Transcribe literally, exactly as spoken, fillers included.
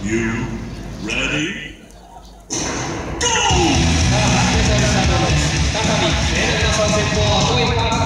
You ready? さあ、スペシャルサンドです。再び、メダルの参戦とはどういうか。